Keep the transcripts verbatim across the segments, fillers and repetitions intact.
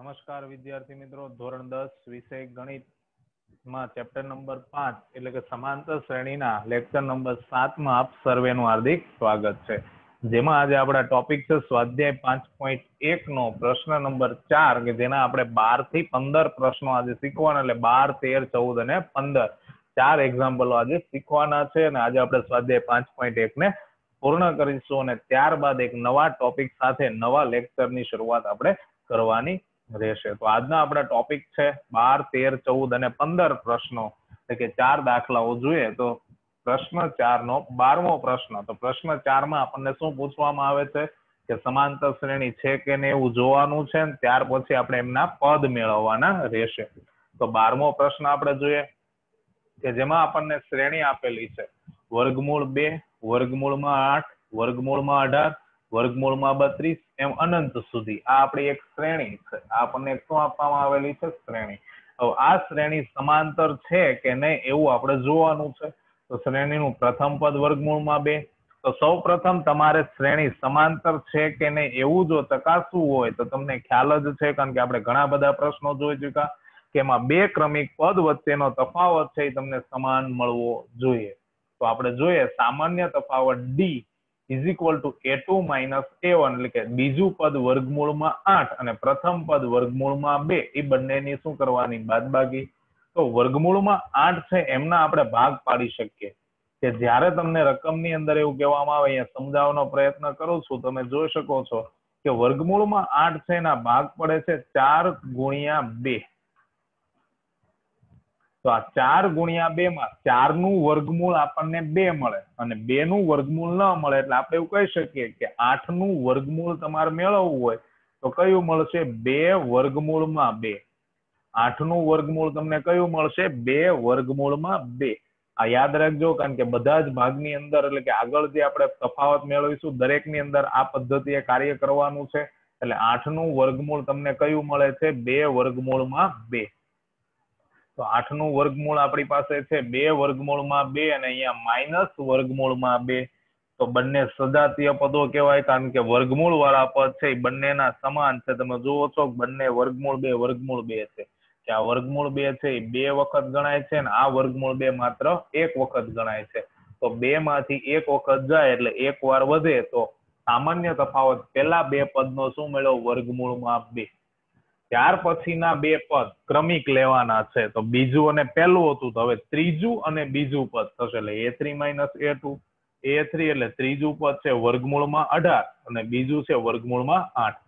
નમસ્કાર વિદ્યાર્થી મિત્રો, ધોરણ દસ વિષય ગણિત માં ચેપ્ટર નંબર પાંચ એટલે કે સમાંતર શ્રેણીના લેક્ચર નંબર સાત માં આપ સર્વેનું હાર્દિક સ્વાગત છે. જેમાં આજે આપણા ટોપિક છે સ્વાધ્યાય પાંચ પોઈન્ટ એક નો પ્રશ્ન નંબર ચાર, કે જેના આપણે બાર થી પંદર પ્રશ્નો આજે શીખવાના, એટલે બાર તેર ચૌદ અને પંદર ચાર એક્ઝામ્પલો આજે શીખવાના છે. અને આજે આપણે સ્વાધ્યાય પાંચ પોઈન્ટ એક ને પૂર્ણ કરીશું અને ત્યારબાદ એક નવા ટોપિક સાથે નવા લેક્ચરની શરૂઆત આપણે કરવાની રહેશે. તો આજના આપણા ટોપિક છે બાર તેર ચૌદ અને પંદર પ્રશ્નો, એટલે કે ચાર દાખલાઓ જોઈએ. તો પ્રશ્ન ચાર નો બારમો પ્રશ્ન, તો પ્રશ્ન ચાર માં આપણને શું પૂછવામાં આવે છે કે સમાંતર શ્રેણી છે કે નહીં એવું જોવાનું છે, ત્યાર પછી આપણે એમના પદ મેળવવાના રહેશે. તો બારમો પ્રશ્ન આપણે જોઈએ કે જેમાં આપણને શ્રેણી આપેલી છે વર્ગમૂળ બે, વર્ગમૂળમાં આઠ, વર્ગમૂળમાં અઢાર, વર્ગમૂળમાં બત્રીસ એમ અનંત સુધી. આ આપણી એક શ્રેણી છે. આપણને શું આપવામાં આવેલી છે? શ્રેણી. હવે આ શ્રેણી સમાંતર છે કે નહીં એવું આપણે જોવાનું છે. તો શ્રેણીનું પ્રથમ પદ વર્ગમૂળમાં બે. તો સૌ પ્રથમ તમારે શ્રેણી સમાંતર છે કે નહીં એવું જો ચકાસવું હોય તો તમને ખ્યાલ જ છે, કારણ કે આપણે ઘણા બધા પ્રશ્નો જોઈ ચુક્યા કે એમાં બે ક્રમિક પદ વચ્ચેનો તફાવત છે એ તમને સમાન મળવો જોઈએ. તો આપણે જોઈએ સામાન્ય તફાવત D is equal to a two minus a one, એટલે કે બીજું પદ વર્ગમૂળમાં આઠ અને પ્રથમ પદ વર્ગમૂળમાં બે, એ બંનેની શું કરવાની? બાદબાકી. તો વર્ગમૂળમાં આઠ છે એમના આપણે ભાગ પાડી શકીએ, કે જ્યારે તમને રકમની અંદર એવું કહેવામાં આવે, અહીંયા સમજાવવાનો પ્રયત્ન કરું છું, તમે જોઈ શકો છો કે વર્ગમૂળમાં આઠ છે એના ભાગ પડે છે ચાર ગુણ્યા બે. તો આ ચાર ગુણ્યા બે માં ચાર નું વર્ગમૂળ આપણને બે મળે અને બે નું વર્ગમૂળ ન મળે, એટલે આપણે એવું કહી શકીએ કે આઠ નું વર્ગમૂળ તમારે મેળવવું હોય તો કયું મળશે? બે વર્ગમૂળમાં બે. આઠ નું વર્ગમૂળ તમને કયું મળશે? બે વર્ગમૂળમાં બે. આ યાદ રાખજો, કારણ કે બધા જ ભાગની અંદર, એટલે કે આગળ જે આપણે તફાવત મેળવીશું દરેક ની અંદર આ પદ્ધતિએ કાર્ય કરવાનું છે. એટલે આઠ નું વર્ગમૂળ તમને કયું મળે છે? બે વર્ગમૂળમાં બે. તો આઠ નું વર્ગમૂળ આપણી પાસે છે બે વર્ગમૂળમાં બે અને અહીંયા માઇનસ વર્ગમૂળમાં બે. તો બંને સજાતીય પદો કહેવાય, કારણ કે વર્ગમૂળ વાળા પદ છે એ બંનેના સમાન છે. તમે જુઓ છો બંને વર્ગમૂળ બે વર્ગમૂળ બે છે, કે આ વર્ગમૂળ બે છે એ બે વખત ગણાય છે અને આ વર્ગમૂળ બે માત્ર એક વખત ગણાય છે. તો બે માંથી એક વખત જાય એટલે એક વાર વધે, તો સામાન્ય તફાવત પેલા બે પદનો શું મળ્યો? વર્ગમૂળમાં બે. ત્યાર પછીના બે પદ ક્રમિક લેવાના છે. તો બીજું અને પહેલું હતું, તો હવે ત્રીજું અને બીજું પદ થશે, એટલે a three minus a two. A three એટલે ત્રીજું પદ છે વર્ગમૂળમાં અઢાર અને બીજું છે વર્ગમૂળમાં આઠ.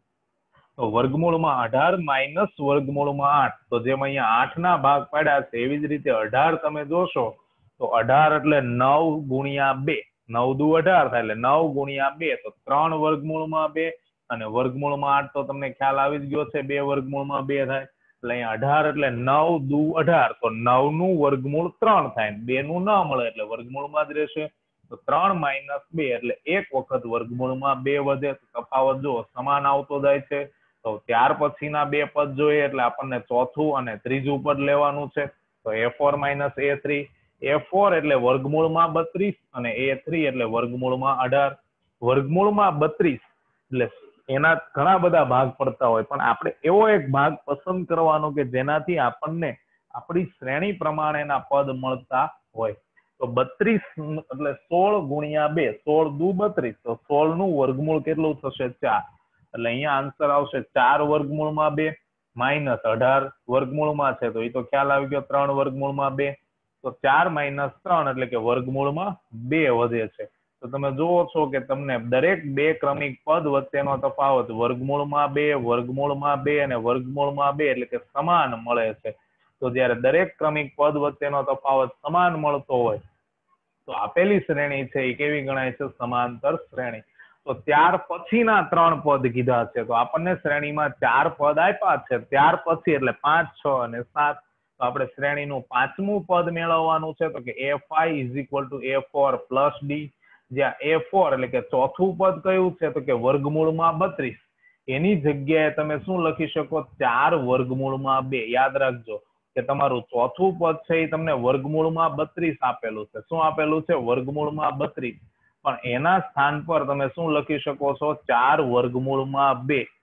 તો વર્ગમૂળમાં અઢાર માઇનસ વર્ગમૂળમાં આઠ, તો જેમ અહીંયા આઠ ના ભાગ પાડ્યા છે એવી જ રીતે અઢાર તમે જોશો તો અઢાર એટલે નવ ગુણ્યા બે. નવ દુ અઢાર થાય, એટલે નવ ગુણ્યા બે, તો ત્રણ વર્ગમૂળમાં બે અને વર્ગમૂળમાં આઠ. તો તમને ખ્યાલ આવી જ ગયો છે બે વર્ગમૂળમાં બે થાય, એટલે અહીંયા અઢાર એટલે નવ દુ અઢાર, તો નવ નું વર્ગમૂળ ત્રણ થાય, બે નું ના મળે એટલે વર્ગમૂળમાં જ રહેશે. તો ત્રણ માઇનસ બે એટલે એક વખત વર્ગમૂળમાં બે વધે. તફાવત જો સમાન આવતો જાય છે. તો ત્યાર પછીના બે પદ જોઈએ એટલે આપણને ચોથું અને ત્રીજું પદ લેવાનું છે. તો a four minus a three. A four એટલે વર્ગમૂળમાં બત્રીસ અને એ થ્રી એટલે વર્ગમૂળમાં અઢાર. વર્ગમૂળમાં બત્રીસ એટલે એના ઘણા બધા ભાગ પડતા હોય, પણ આપણે એવો એક ભાગ પસંદ કરવાનો કે જેનાથી આપણને આપણી શ્રેણી પ્રમાણેના પદ મળતા હોય. તો બત્રીસ એટલે સોળ ગુણ્યા બે, સોળ દુ બત્રીસ, તો સોળ નું વર્ગમૂળ કેટલું થશે? ચાર. એટલે અહીંયા આન્સર આવશે ચાર વર્ગમૂળમાં બે માઇનસ અઢાર વર્ગમૂળમાં છે, તો એ તો ખ્યાલ આવી ગયો ત્રણ વર્ગમૂળમાં બે. તો ચાર માઇનસ ત્રણ એટલે કે વર્ગમૂળમાં બે વધે છે. તો તમે જુઓ છો કે તમને દરેક બે ક્રમિક પદ વચ્ચેનો તફાવત વર્ગમૂળમાં બે, વર્ગમૂળમાં બે અને વર્ગમૂળમાં બે એટલે કે સમાન મળે છે. તો જયારે દરેક ક્રમિક પદ વચ્ચેનો તફાવત સમાન મળતો હોય તો આપેલી શ્રેણી છે એ કેવી ગણાય છે? સમાંતર શ્રેણી. તો ત્યાર પછીના ત્રણ પદ કીધા છે, તો આપણને શ્રેણીમાં ચાર પદ આપ્યા છે, ત્યાર પછી એટલે પાંચ, છ અને સાત. તો આપણે શ્રેણીનું પાંચમું પદ મેળવવાનું છે, તો કે a five is equal to a four plus D. જ્યાં એ ફોર એટલે કે ચોથું પદ કયું છે? તો કે વર્ગમૂળમાં બત્રીસ. એની જગ્યાએ તમે શું લખી શકો? ચાર વર્ગમૂળમાં બે. યાદ રાખજો કે તમારું ચોથું પદ છે એ તમને વર્ગમૂળમાં બત્રીસ આપેલું છે. શું આપેલું છે? વર્ગમૂળમાં બત્રીસ. પણ એના સ્થાન પર તમે શું લખી શકો છો? ચાર વર્ગમૂળમાં બે.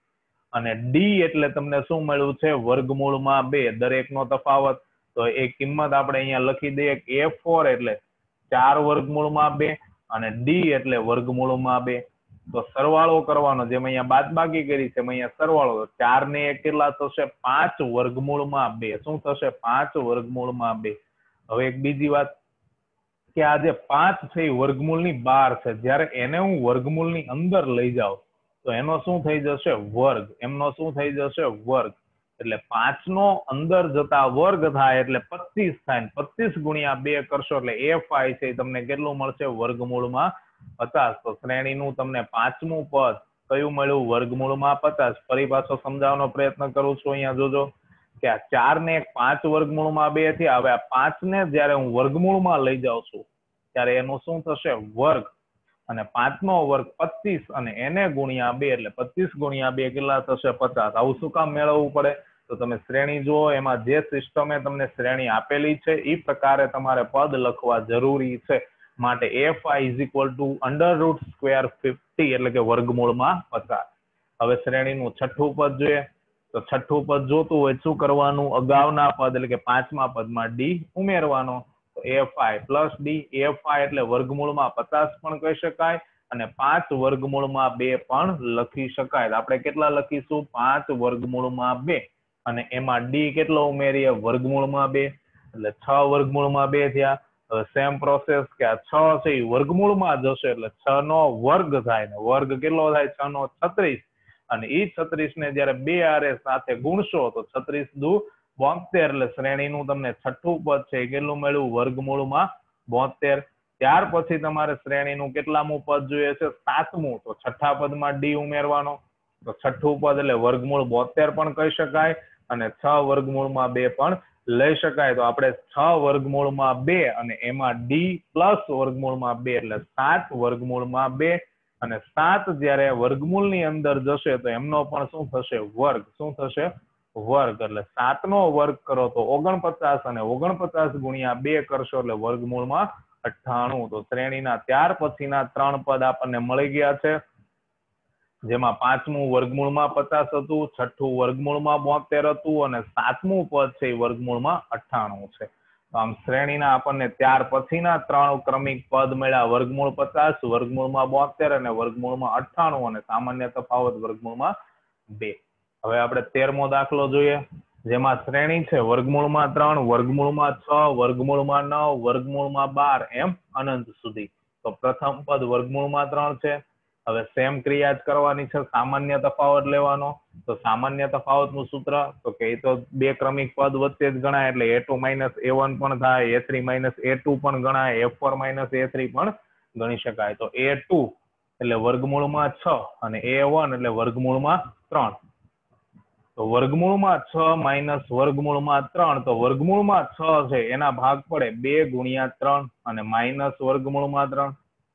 અને ડી એટલે તમને શું મળ્યું છે વર્ગમૂળમાં બે, દરેકનો તફાવત. તો એ કિંમત આપણે અહીંયા લખી દઈએ કે એ ફોર એટલે ચાર વર્ગમૂળમાં બે અને ડી એટલે વર્ગમૂળમાં બે. તો સરવાળો કરવાનો, જેમ અહીંયા બાદબાકી કરી છે અહીંયા સરવાળો. ચાર ને એક કેટલા થશે પાંચ વર્ગમૂળમાં બે. શું થશે પાંચ વર્ગમૂળમાં બે. હવે એક બીજી વાત કે આ જે પાંચ છે એ વર્ગમૂળની બહાર છે, જ્યારે એને હું વર્ગમૂળની અંદર લઈ જાઉં તો એનો શું થઈ જશે વર્ગ. એમનો શું થઈ જશે વર્ગ. એટલે પાંચ નો અંદર જતા વર્ગ થાય એટલે પચીસ થાય. પચીસ ગુણ્યા બે કરશો એટલે એફ આઈ છે તમને કેટલું મળશે વર્ગમૂળમાં પચાસ. તો શ્રેણીનું તમને પાંચમું પદ કયું મળ્યું વર્ગમૂળમાં પચાસ. ફરી પાછો સમજાવવાનો પ્રયત્ન કરું છું. અહીંયા જોજો કે આ ચાર ને એક પાંચ વર્ગમૂળમાં બે થી. હવે આ પાંચ ને જયારે હું વર્ગમૂળમાં લઈ જાઉં છું ત્યારે એનું શું થશે વર્ગ. અને પાંચ નો વર્ગ પચીસ અને એને ગુણ્યા બે એટલે પચીસ ગુણ્યા બે કેટલા થશે પચાસ. આવું શું કામ મેળવવું પડે? તો તમે શ્રેણી જુઓ, એમાં જે સિસ્ટમે તમને શ્રેણી આપેલી છે એ પ્રકારે તમારે પદ લખવા જરૂરી છે. માટે F I is equal to under root square fifty એટલે કે વર્ગમૂળમાં પચાસ. હવે શ્રેણીનું છઠ્ઠું પદ જોઈએ. તો છઠ્ઠું પદ જોતું હોય શું કરવાનું? અગાઉના પદ એટલે કે પાંચમા પદમાં ડી ઉમેરવાનો. તો F I plus D. F I એટલે વર્ગમૂળમાં પચાસ પણ કહી શકાય અને પાંચ વર્ગમૂળમાં બે પણ લખી શકાય. આપણે કેટલા લખીશું? પાંચ વર્ગમૂળમાં બે અને એમાં ડી કેટલો ઉમેરીએ વર્ગમૂળમાં બે એટલે છ વર્ગમૂળમાં બે થયા. હવે સેમ પ્રોસેસ કે આ છ છે એ વર્ગમૂળમાં જશે એટલે છ નો વર્ગ થાય ને વર્ગ કેટલો થાય? છ નો છત્રીસ. અને એ છત્રીસ ને જયારે બે આરે સાથે ગુણશો તો છત્રીસ દુ બોતેર એટલે શ્રેણીનું તમને છઠ્ઠું પદ છે કેટલું મળ્યું વર્ગમૂળમાં બોતેર. ત્યાર પછી તમારે શ્રેણીનું કેટલામું પદ જોઈએ છે? સાતમું. તો છઠ્ઠા પદમાં ડી ઉમેરવાનો. તો છઠ્ઠું પદ એટલે વર્ગમૂળ બોતેર પણ કહી શકાય અને છ વર્ગમૂળમાં બે પણ લઈ શકાય. તો આપણે છ વર્ગમૂળમાં બે અને એમાં ડી પ્લસ વર્ગમૂળમાં બે એટલે સાત વર્ગમૂળમાં બે અને સાત જયારે વર્ગમૂળની અંદર જશે તો એમનો પણ શું થશે વર્ગ. શું થશે વર્ગ. એટલે સાત નો વર્ગ કરો તો ઓગણપચાસ અને ઓગણપચાસ ગુણ્યા બે કરશો એટલે વર્ગમૂળમાં અઠ્ઠાણું. તો શ્રેણીના ત્યાર પછીના ત્રણ પદ આપણને મળી ગયા છે, જેમાં પાંચમું વર્ગમૂળમાં પચાસ હતું, છઠ્ઠું વર્ગમૂળમાં બોતેર હતું અને સાતમું પદ છે એ વર્ગમૂળમાં અઠ્ઠાણું છે. તો આમ શ્રેણીના આપણને ત્યાર પછીના ત્રણ ક્રમિક પદ મળ્યા, વર્ગમૂળ પચાસ, વર્ગમૂળમાં બોતેર અને વર્ગમૂળમાં અઠ્ઠાણું અને સામાન્ય તફાવત વર્ગમૂળમાં બે. હવે આપણે તેરમો દાખલો જોઈએ, જેમાં શ્રેણી છે વર્ગમૂળમાં ત્રણ, વર્ગમૂળમાં છ, વર્ગમૂળમાં નવ, વર્ગમૂળમાં બાર એમ અનંત સુધી. તો પ્રથમ પદ વર્ગમૂળમાં ત્રણ છે. હવે સેમ ક્રિયા જ કરવાની છે, સામાન્ય તફાવત લેવાનો. તો સામાન્ય તફાવત નું સૂત્ર તો કે તો બે ક્રમિક પદ વચ્ચે જ ગણાય એટલે a two minus a one પણ થાય, a three minus a two પણ ગણાય, a four minus a three પણ ગણી શકાય. તો એ ટુ એટલે વર્ગમૂળમાં છ અને એ વન એટલે વર્ગમૂળમાં ત્રણ. તો વર્ગમૂળમાં છ માઇનસ વર્ગમૂળમાં ત્રણ, તો વર્ગમૂળમાં છ છે એના ભાગ પડે બે ગુણ્યા ત્રણ અને માઇનસ વર્ગમૂળમાં ત્રણ.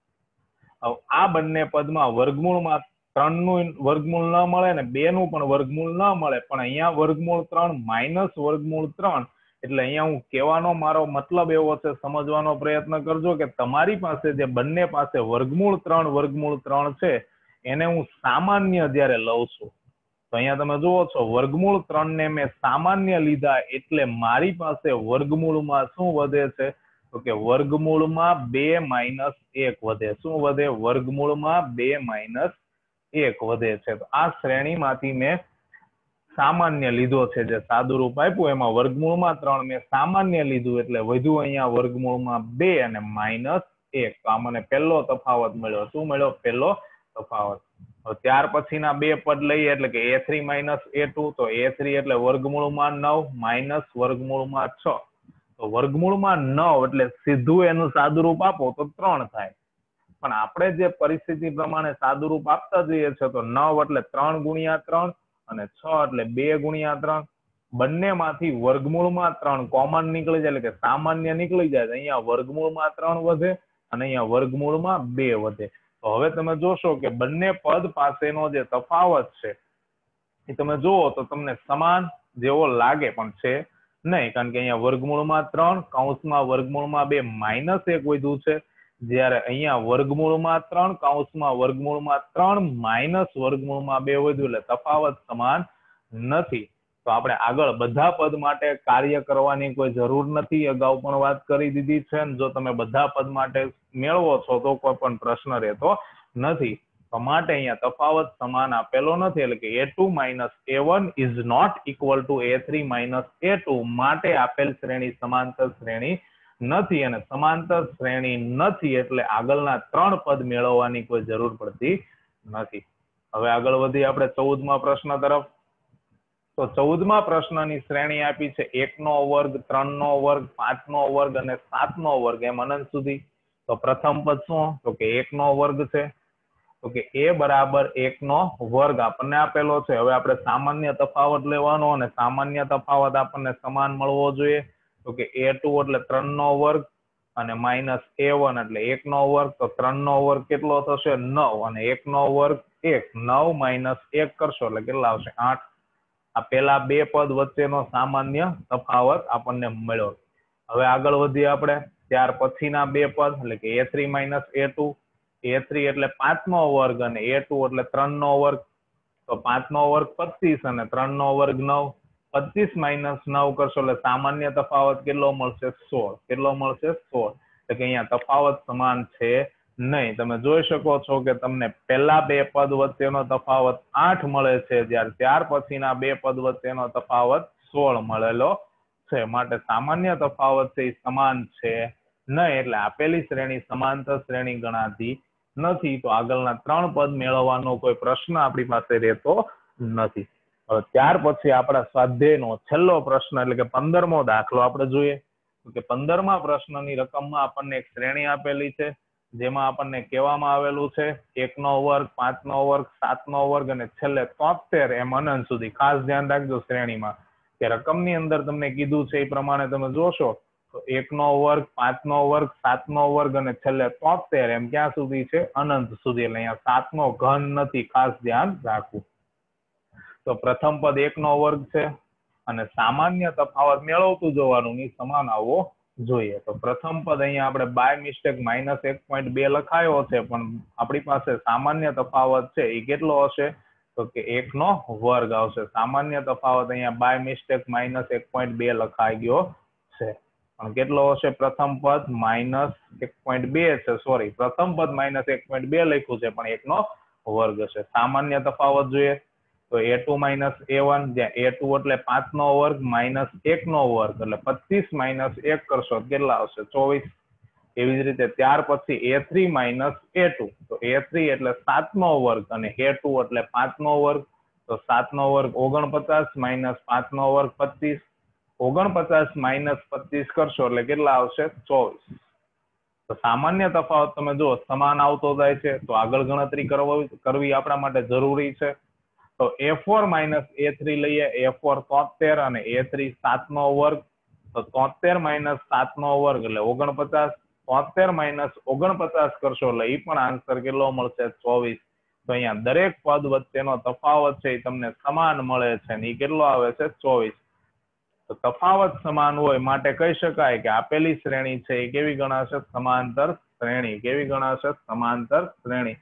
આ બંને પદમાં વર્ગમૂળમાં ત્રણ નું વર્ગમૂળ ન મળે ને બે નું પણ વર્ગમૂળ ન મળે, પણ અહીંયા વર્ગમૂળ ત્રણ માઇનસ વર્ગમૂળ ત્રણ. એટલે અહીંયા હું કહેવાનો મારો મતલબ એવો છે, સમજવાનો પ્રયત્ન કરજો કે તમારી પાસે જે બંને પાસે વર્ગમૂળ ત્રણ વર્ગમૂળ ત્રણ છે એને હું સામાન્ય જયારે લઉં છું તો અહીંયા તમે જુઓ છો વર્ગમૂળ ત્રણ ને મેં સામાન્ય લીધા એટલે મારી પાસે વર્ગમૂળમાં શું વધે છે? તો કે વર્ગમૂળમાં બે માઇનસ એક વધે. શું વધે? વર્ગમૂળમાં બે માઇનસ એક વધે છે. તો આ શ્રેણીમાંથી મેં સામાન્ય લીધો છે, જે સાદું રૂપ આપ્યું એમાં વર્ગમૂળમાં ત્રણ મેં સામાન્ય લીધું એટલે વધુ અહીંયા વર્ગમૂળમાં બે અને માઇનસ એક. તો આ મને પહેલો તફાવત મળ્યો. શું મળ્યો? પહેલો તફાવત. ત્યાર પછીના બે પદ લઈએ એટલે કે a three minus a two. તો એ થ્રી એટલે વર્ગમૂળમાં નવ માઇનસ વર્ગમૂળમાં છ. તો વર્ગમૂળમાં નવ એટલે સીધું એનું સાદુરૂપ આપો તો ત્રણ થાય, પણ આપણે જે પરિસ્થિતિ પ્રમાણે સાદુરૂપ આપતા જઈએ છે તો નવ એટલે ત્રણ ગુણ્યા ત્રણ અને છ એટલે બે ગુણ્યા ત્રણ. બંને માંથી વર્ગમૂળમાં ત્રણ કોમન નીકળી જાય એટલે કે સામાન્ય નીકળી જાય. અહીંયા વર્ગમૂળમાં ત્રણ વધે અને અહીંયા વર્ગમૂળમાં બે વધે. તો હવે તમે જોશો કે બંને પદ પાસેનો જે તફાવત છે એ તમે જુઓ તો તમને સમાન જેવો લાગે, પણ છે નહીં, કારણ કે અહીંયા વર્ગમૂળમાં ત્રણ કૌંસમાં વર્ગમૂળમાં બે માઇનસ એક વધ્યું છે જ્યારે અહીંયા વર્ગમૂળમાં ત્રણ કૌંસમાં વર્ગમૂળમાં ત્રણ માઇનસ વર્ગમૂળમાં બે વધ્યું એટલે તફાવત સમાન નથી. તો આપણે આગળ બધા પદ માટે કાર્ય કરવાની કોઈ જરૂર નથી, અગાઉ પણ વાત કરી દીધી છે. જો તમે બધા પદ માટે મેળવો છો તો કોઈ પણ પ્રશ્ન રહેતો નથી. તો માટે અહીંયા તફાવત સમાન આપેલો નથી, એટલે કે a two minus a one is not equal to a three minus a two. માટે આપેલ શ્રેણી સમાંતર શ્રેણી નથી, અને સમાંતર શ્રેણી નથી એટલે આગળના ત્રણ પદ મેળવવાની કોઈ જરૂર પડતી નથી. હવે આગળ વધી આપણે ચૌદમા પ્રશ્ન તરફ. તો ચૌદમા પ્રશ્નની શ્રેણી આપી છે એક નો વર્ગ, ત્રણ નો વર્ગ, પાંચ નો વર્ગ અને સાત નો વર્ગ એમ અનંત સુધી. તો પ્રથમ પદ શું? તો કે એક નો વર્ગ છે. તો કે એ બરાબર એક નો વર્ગ આપણને આપેલો છે. હવે આપણે સામાન્ય તફાવત લેવાનો, અને સામાન્ય તફાવત આપણને સમાન મળવો જોઈએ. તો કે એ ટુ એટલે ત્રણ નો વર્ગ અને માઇનસ એ વન એટલે એક નો વર્ગ. તો ત્રણ નો વર્ગ કેટલો થશે? નવ. અને એક નો વર્ગ એક. નવ માઇનસ એક કરશો એટલે કેટલા આવશે? આઠ. આ પેલા બે પદ વચ્ચેનો સામાન્ય તફાવત આપણને મળ્યો. હવે આગળ વધીએ આપણે. ત્યાર પછીના બે પદ એટલે કે a three minus a two. A three એટલે પાંચ નો વર્ગ અને એ ટુ એટલે ત્રણ નો વર્ગ. તો પાંચ નો વર્ગ પચીસ અને ત્રણ નો વર્ગ નવ. પચીસ માઇનસ નવ કરશો એટલે સામાન્ય તફાવત કેટલો મળશે? સોળ. કેટલો મળશે? સોળ. એટલે કે અહીંયા તફાવત સમાન છે નહીં. તમે જોઈ શકો છો કે તમને પહેલા બે પદ વચ્ચેનો તફાવત આઠ મળે છે, જ્યારે ત્યાર પછીના બે પદ વચ્ચેનો તફાવત સોળ મળેલો છે. માટે સામાન્ય તફાવત છે એ સમાન છે નહીં, એટલે આપેલી શ્રેણી સમાંતર શ્રેણી ગણાતી નથી. તો આગળના ત્રણ પદ મેળવવાનો કોઈ પ્રશ્ન આપણી પાસે રહેતો નથી. હવે ત્યાર પછી આપણા સ્વાધ્યાયનો છેલ્લો પ્રશ્ન એટલે કે પંદરમો દાખલો આપણે જોઈએ. કે પંદરમા પ્રશ્નની રકમમાં આપણને એક શ્રેણી આપેલી છે, જેમાં આપણને કહેવામાં આવેલું છે એક નો વર્ગ, પાંચ નો વર્ગ, સાત નો વર્ગ અને છેલ્લે તોતેર એમ અનંત સુધી. ખાસ ધ્યાન રાખજો શ્રેણીમાં કે રકમની અંદર તમને કીધું છે એ પ્રમાણે તમે જોશો તો એક નો વર્ગ, પાંચ નો વર્ગ, સાત નો વર્ગ અને છેલ્લે તોતેર એમ ક્યાં સુધી છે? અનંત સુધી. એટલે અહીંયા સાત નો ઘન નથી, ખાસ ધ્યાન રાખવું. તો પ્રથમ પદ એક નો વર્ગ છે અને સામાન્ય તફાવત મેળવતું જવાનું, ની સમાન આવવો જોઈએ. તો પ્રથમ પદ અહીંયા આપણે બાય મિસ્ટેક માઇનસ એક પોઈન્ટ બે લખાયો છે, પણ આપણી પાસે સામાન્ય તફાવત છે એ કેટલો હશે? તો કે એક નો વર્ગ આવશે. સામાન્ય તફાવત અહીંયા બાય મિસ્ટેક માઇનસ એક પોઈન્ટ બે લખાઈ ગયો છે, પણ કેટલો હશે? પ્રથમ પદ માઇનસ એક પોઈન્ટ બે છે. સોરી, પ્રથમ પદ માઇનસ એક પોઈન્ટ બે લખ્યું છે, પણ એક નો વર્ગ છે. સામાન્ય તફાવત જોઈએ તો a two minus a one, જ્યાં એ ટુ એટલે પાંચ નો વર્ગ માઇનસ એક નો વર્ગ એટલે પચીસ માઇનસ એક કરશો કેટલા આવશે? ચોવીસ. એવી જ રીતે ત્યાર પછી a three minus a two. તો એ થ્રી એટલે સાત નો વર્ગ અને એ ટુ એટલે પાંચ નો વર્ગ. તો સાત નો વર્ગ ઓગણપચાસ માઇનસ પાંચ નો વર્ગ પચીસ. ઓગણપચાસ માઇનસ પચીસ કરશો એટલે કેટલા આવશે? ચોવીસ. તો સામાન્ય તફાવત તમે જો સમાન આવતો જાય છે, તો આગળ ગણતરી કરવી કરવી આપણા માટે જરૂરી છે. તો a four minus a three લઈએ. એ ફોર તોતેર અને એ થ્રી સાત નો વર્ગ. તો તોતેર માઇનસ સાત નો વર્ગ એટલે ઓગણપચાસ. તોતેર માઇનસ ઓગણપચાસ કરશો એટલે એ પણ આન્સર કેટલો મળશે? ચોવીસ. તો અહીંયા દરેક પદ વચ્ચેનો તફાવત છે એ તમને સમાન મળે છે, ને એ કેટલો આવે છે? ચોવીસ. તો તફાવત સમાન હોય માટે કહી શકાય કે આપેલી શ્રેણી છે એ કેવી ગણાશે? સમાંતર શ્રેણી. કેવી ગણાશે? સમાંતર શ્રેણી.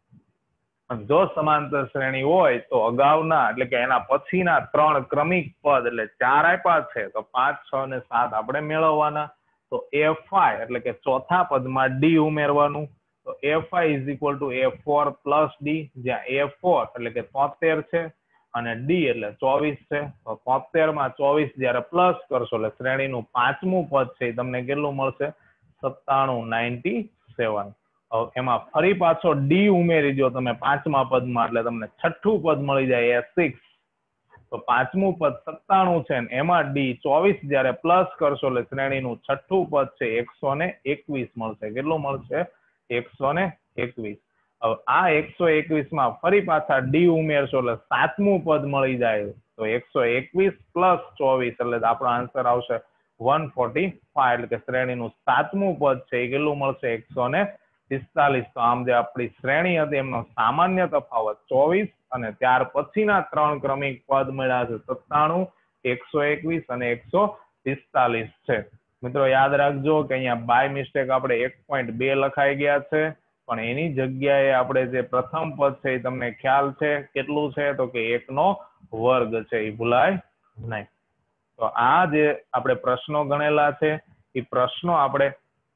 જો સમાંતર શ્રેણી હોય તો અગાઉના એટલે કે એના પછીના ત્રણ ક્રમિક પદ એટલે ચાર આપ્યા છે, તો પાંચ, છ અને સાત આપણે મેળવવાના. તો એ ફાઈવ એટલે કે ચોથા પદમાં ડી ઉમેરવાનું. તો a five is equal to a four plus D, જ્યાં એ ફોર એટલે કે તોતેર છે અને ડી એટલે ચોવીસ છે. તો તોતેર માં ચોવીસ જયારે પ્લસ કરશો એટલે શ્રેણીનું પાંચમું પદ છે એ તમને કેટલું મળશે? સત્તાણું, નાઇન્ટી સેવન. એમાં ફરી પાછો ડી ઉમેરી દો તમે પાંચમા પદમાં એટલે તમને છઠ્ઠું પદ મળી જાય, એ સિક્સ. તો પાંચમું પદ સત્તાણું છે ને એમાં ડી ચોવીસ જયારે પ્લસ કરશો એટલે શ્રેણીનું છઠ્ઠું પદ છે એકસો ને એકવીસ મળશે. કેટલું મળશે? એકસો ને એકવીસ. હવે આ એકસો એકવીસ માં ફરી પાછા ડી ઉમેરશો એટલે સાતમું પદ મળી જાય. તો એકસો એકવીસ પ્લસ ચોવીસ એટલે આપણો આન્સર આવશે વન ફોર્ટી ફાઈવ. એટલે કે શ્રેણીનું સાતમું પદ છે એ કેટલું મળશે? એકસો ને પિસ્તાલીસ. તો આમ જે આપણી શ્રેણી હતી એમનો સામાન્ય તફાવત ચોવીસ અને ત્યાર પછીના ત્રણ ક્રમિક પદ મળ્યા છે સત્તાણું, એકસો એકવીસ અને એકસો પિસ્તાલીસ છે. મિત્રો યાદ રાખજો કે અહીંયા બાય મિસ્ટેક આપણે એક પોઈન્ટ બે લખાઈ ગયા છે, પણ એની જગ્યાએ આપણે જે પ્રથમ પદ છે એ તમને ખ્યાલ છે કેટલું છે તો કે એક નો વર્ગ છે, એ ભૂલાય નહીં. તો આ જે આપણે પ્રશ્નો ગણેલા છે એ પ્રશ્નો આપણે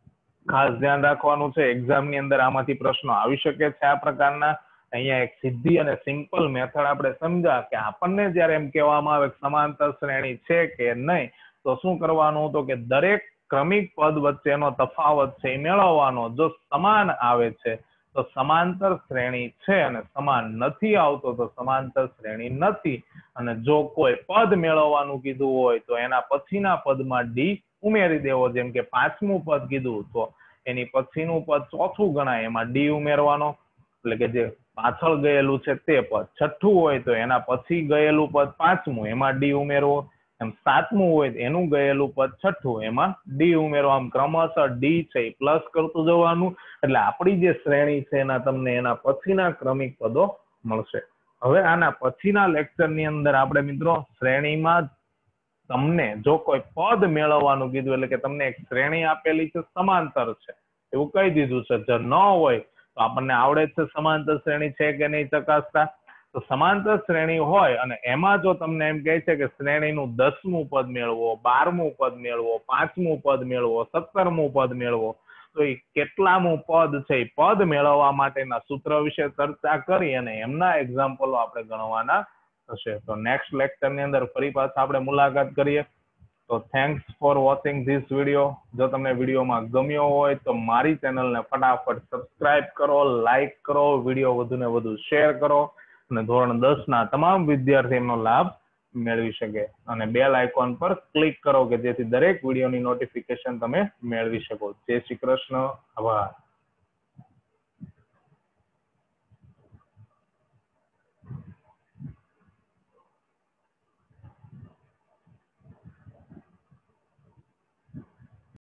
ખાસ ધ્યાન રાખવાનું છે. એક્ઝામ ની અંદર આમાંથી પ્રશ્નો આવી શકે છે આ પ્રકારના. અહીંયા એક સીધી અને સિમ્પલ મેથડ આપણે સમજા કે આપણને જયારે એમ કહેવામાં આવે સમાંતર શ્રેણી છે કે નહીં, તો શું કરવાનું તો કે દરેક ક્રમિક પદ વચ્ચેનો તફાવત છે એ મેળવવાનો. જો સમાન આવે છે તો સમાંતર શ્રેણી છે, અને સમાન નથી આવતો તો સમાંતર શ્રેણી નથી. અને જો કોઈ પદ મેળવવાનું કીધું હોય તો એના પછીના પદમાં ડી ઉમેરી દેવો. જેમ કે પાંચમું પદ કીધું તો એની પછીનું પદ ચોથું ગણાય, એમાં ડી ઉમેરવાનો, એટલે કે જે પાછળ ગયેલું છે તે પદ. છઠ્ઠું હોય તો એના પછી ગયેલું પદ પાંચમું, એમાં ડી ઉમેરવો. એમ સાતમું હોય એનું ગયેલું પદ છઠ્ઠું, એમાં ડી ઉમેરવા. આમ ક્રમશઃ ડી છે એ પ્લસ કરતું જવાનું. એટલે આપણી જે શ્રેણી છે એના તમને એના પછીના ક્રમિક પદો મળશે. હવે આના પછીના લેક્ચર ની અંદર આપણે મિત્રો શ્રેણીમાં તમને જો કોઈ પદ મેળવવાનું કીધું, એટલે કે તમને એક શ્રેણી આપેલી છે સમાંતર છે એવું કહી દીધું છે, જો ન હોય તો આપણને આવડે છે સમાંતર શ્રેણી છે કે નહીં ચકાસતા. તો સમાંતર શ્રેણી હોય અને એમાં જો તમને એમ કહે છે કે શ્રેણીનું દસમું પદ મેળવો, બારમું પદ મેળવો, પાંચમું પદ મેળવો, સત્તરમું પદ મેળવો, તો એ કેટલામું પદ છે એ પદ મેળવવા માટેના સૂત્ર વિશે ચર્ચા કરી અને એમના એક્ઝામ્પલો આપણે ગણવાના થશે. તો નેક્સ્ટ લેક્ચર ની અંદર ફરી પાછા આપણે મુલાકાત કરીએ. તો thanks for watching this video. જો તમને વિડીયોમાં ગમ્યો હોય તો મારી ચેનલને ફટાફટ સબસ્ક્રાઇબ કરો, લાઇક કરો, વિડીયો વધુ ને વધુ શેર કરો અને ધોરણ દસ ના તમામ વિદ્યાર્થી એમનો લાભ મેળવી શકે. અને બેલ આઇકોન પર ક્લિક કરો કે જેથી દરેક વિડીયોની નોટિફિકેશન તમે મેળવી શકો. જય શ્રી કૃષ્ણ. આભાર.